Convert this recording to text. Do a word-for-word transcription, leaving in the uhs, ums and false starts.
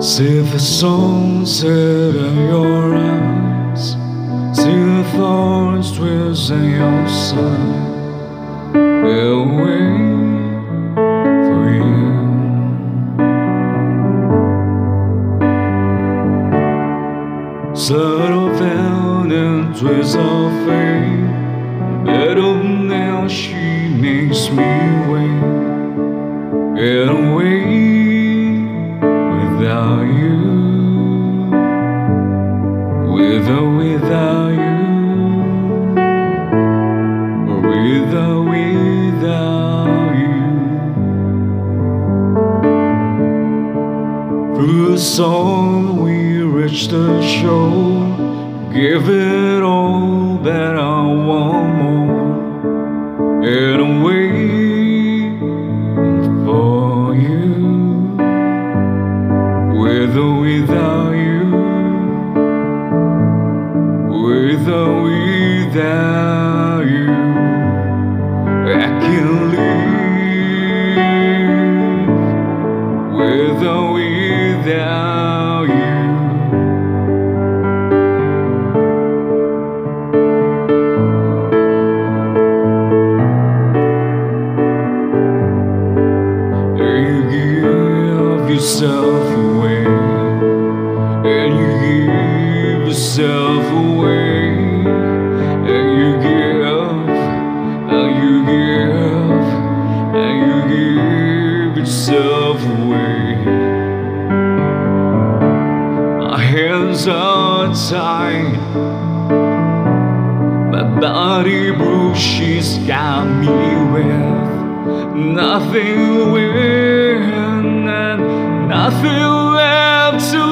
See the sunset in your eyes, see the thorns twisting your side. They'll wait for you. Subtle veil and twist of fate, little now she makes me wait. Get away without you, with or without you, or with or without you. Through the song we reach the shore, give it all, but I want more. Get away for you, with or without you, with or without you. I can live with or without you. You give yourself away, and you give yourself away, and you give, and you give, and you give yourself away. My hands are tied, my body bruised, she's got me with nothing to win and nothing left to